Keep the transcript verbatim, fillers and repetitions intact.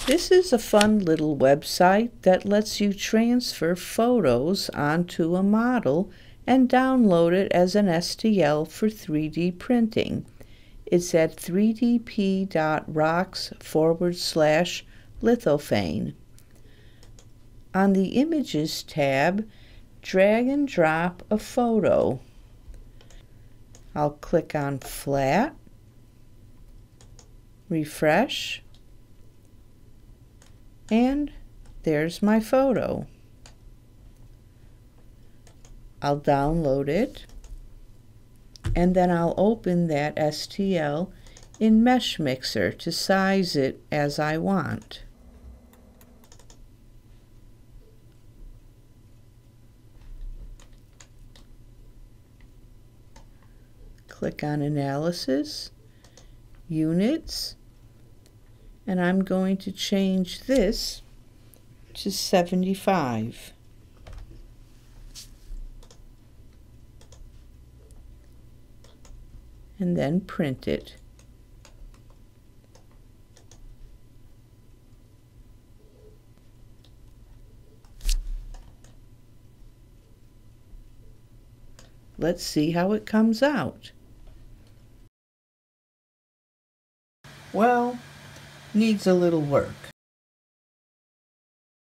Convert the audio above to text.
This is a fun little website that lets you transfer photos onto a model and download it as an S T L for three D printing. It's at three D p dot rocks forward slash lithophane. On the Images tab, drag and drop a photo. I'll click on Flat, refresh, and there's my photo. I'll download it, and then I'll open that S T L in Mesh Mixer to size it as I want. Click on Analysis, Units, and I'm going to change this to seventy-five. And then print it. Let's see how it comes out. Well, needs a little work.